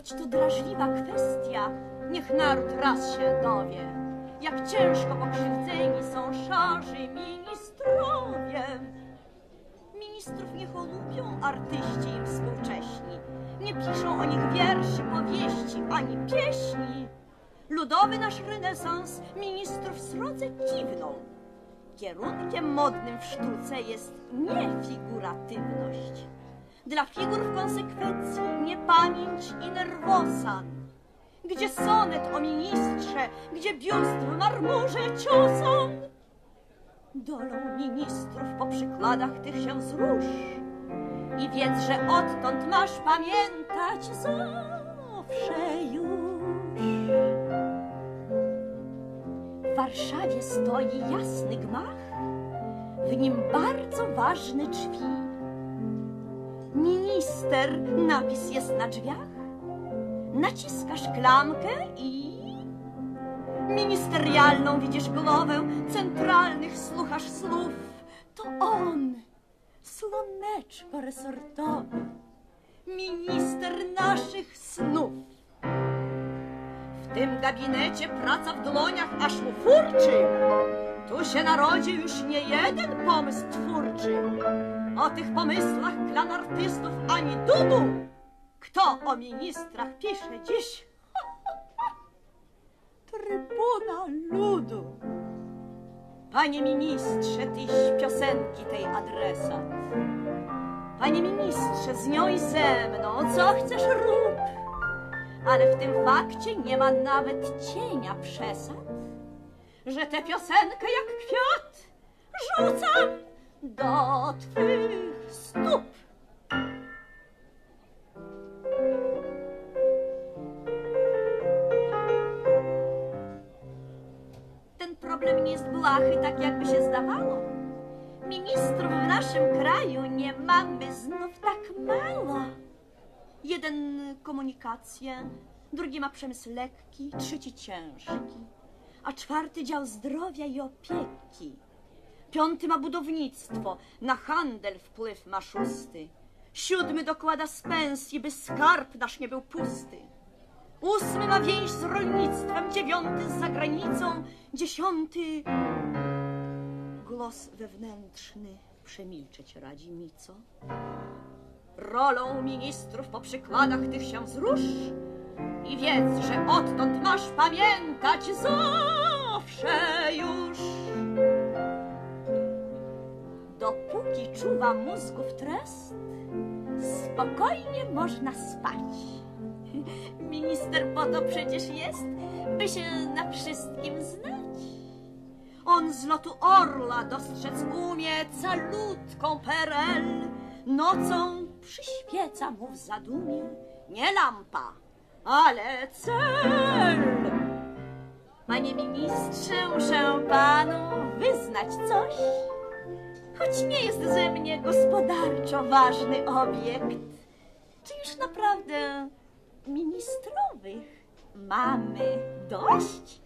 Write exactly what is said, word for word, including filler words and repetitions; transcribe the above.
Choć to drażliwa kwestia, niech naród raz się dowie, jak ciężko pokrzywdzeni są szarzy ministrowie. Ministrów nie cholubią artyści im współcześni, nie piszą o nich wierszy, powieści, ani pieśni. Ludowy nasz renesans ministrów srodze dziwną. Kierunkiem modnym w sztuce jest nie figuratywność. Dla figur w konsekwencji niepamięć i nerwosan. Gdzie sonet o ministrze, gdzie biust w marmurze ciosan. Dolą ministrów po przykładach tych się wzrusz i wiedz, że odtąd masz pamiętać zawsze już. W Warszawie stoi jasny gmach, w nim bardzo ważne drzwi. Minister napis jest na drzwiach, naciskasz klamkę i ministerialną widzisz głowę, centralnych słuchasz słów. To on, słoneczko resortowe, minister naszych snów. W tym gabinecie praca w dłoniach aż mu furczy. Tu się narodził już nie jeden pomysł twórczy. O tych pomysłach klan artystów ani dudu. Kto o ministrach pisze dziś? Trybuna ludu. Panie ministrze, tyś piosenki tej adresat. Panie ministrze, z nią i ze mną, co chcesz rób. Ale w tym fakcie nie ma nawet cienia przesad, że tę piosenkę jak kwiat rzucam do twych stóp. Ten problem nie jest błahy, tak jakby się zdawało. Ministrów w naszym kraju nie mamy znów tak mało. Jeden komunikację, drugi ma przemysł lekki, trzeci ciężki, a czwarty dział zdrowia i opieki. Piąty ma budownictwo, na handel wpływ ma szósty. Siódmy dokłada z pensji, by skarb nasz nie był pusty. Ósmy ma więź z rolnictwem, dziewiąty z zagranicą, dziesiąty głos wewnętrzny przemilczeć radzi mi co. Rolą ministrów po przykładach tych się wzrusz i wiedz, że odtąd masz pamiętać zawsze już. Dopóki czuwa mózgów trest, spokojnie można spać. Minister po to przecież jest, by się na wszystkim znać. On z lotu orla dostrzec umie calutką perel. Nocą przyświeca mu w zadumie nie lampa, ale cel. Panie ministrze, muszę panu wyznać coś, choć nie jest ze mnie gospodarczo ważny obiekt. Czy już naprawdę ministrowych mamy dość?